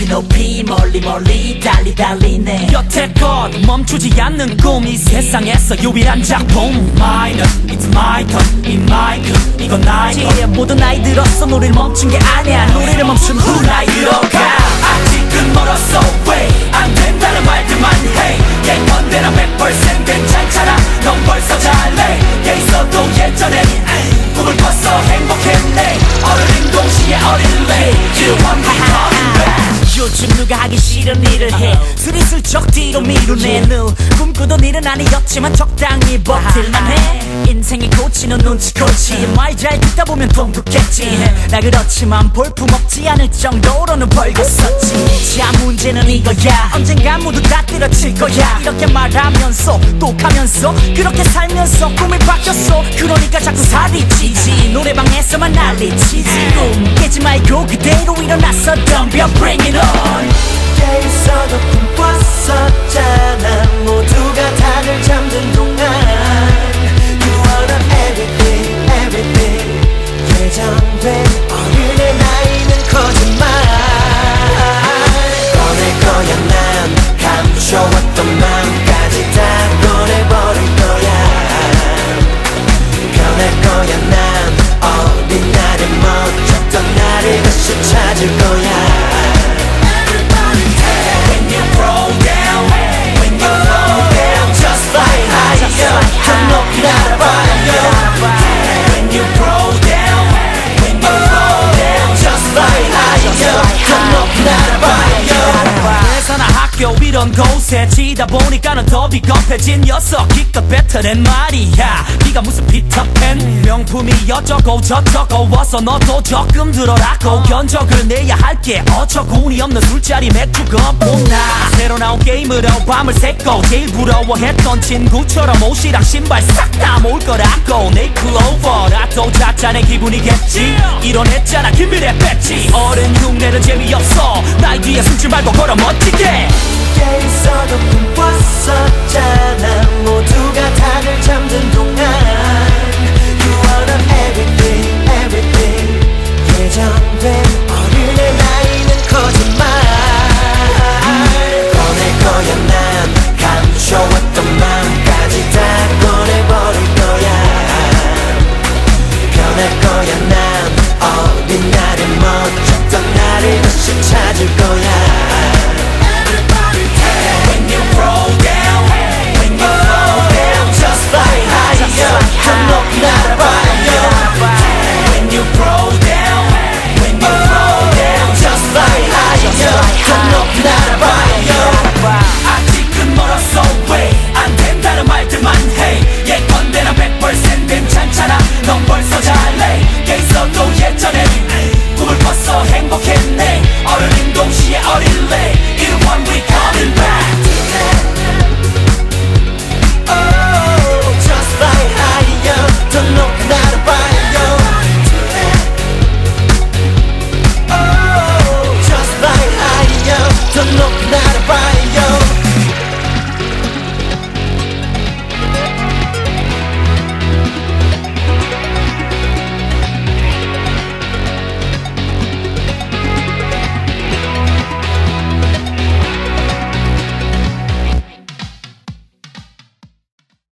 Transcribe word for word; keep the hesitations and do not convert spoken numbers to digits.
높이 높이 멀리 멀리 달리 달리네. 여태껏 멈추지 않는 꿈이 세상에서 유일한 작품. Mine, it's my turn, 이 마이크 이건 나의 것. 모든 나이 들었어 노래를 멈춘 게 아니야. 노래를 멈춘 후 나이 들어가. 아직은 멀었어 왜 안 된다는 말들만 해. 예컨대나 백 퍼센트 괜찮잖아. 넌 벌써 잘해. 깨 있어도 예전엔 꿈을 꿨어 행복했네. 어른인 동시에 어릴래. You want me coming back. 요즘 누가 하기 싫은 일을 해. 스리슬쩍 뒤로 미루네. 누 꿈꾸던 일은 아니었지만 적당히 버틸만 해. 인생이 고치는 눈치코치. 말 잘 듣다 보면 동북겠지. 나 그렇지만 볼품없지 않을 정도로는 벌겠었지. 자 문제는 이거야. 언젠가 모두 다 때려칠 거야. 이렇게 말하면서 또 가면서 그렇게 살면서 꿈이 바뀌었어. 그러니까 자꾸 살이 찌지. 노래방에서만 난리치지. 꿈 깨지 말고 그대로 일어나서 덤벼 bring it on. 깨 있어도 꿈꿨었잖아. 모두가 다들 잠든 동안 You wanna everything, everything. 예정된 어른의 나이는 거짓말. 꺼낼 거야 난 감춰왔던 마음까지 다 꺼내버릴 거야. 변할 거야 난 어린 날에 멋졌던 나를 다시 찾을 거야. 이런 곳에 지다 보니까는 더 비겁해진 녀석. 기껏 뱉어낸 말이야. 네가 무슨 피터팬. 명품이 어쩌고 저쩌고 와서 너도 조금 들어라고. 견적을 내야 할게 어처구니 없는 술자리 맥주 거보나. 새로 나온 게임으로 밤을 새고 제일 부러워했던 친구처럼 옷이랑 신발 싹 다 모을 거라고. 네이클로버라도 자자내 기분이겠지. 이뤄냈잖아 김미래 뺐지. 어른 흉내는 재미없어. 나이 뒤에 숨지 말고 걸어 멋지게. 깨 있어도 꿈꿨었잖아. 모두가 다들 잠든 동안 You wanna everything, everything. 예정된 어른의 나이는 거짓말. 꺼낼 거야 난 감춰왔던 마음까지 다 꺼내버릴 거야. 변할 거야 난 어린 날에 멋졌던 나를 다시 찾을 거야. 아직은 멀었어 왜 안 된다는 말들만 해. 예컨대나 백 퍼센트 괜찮잖아. 넌 벌써 잘해. 깨 있어도 예전엔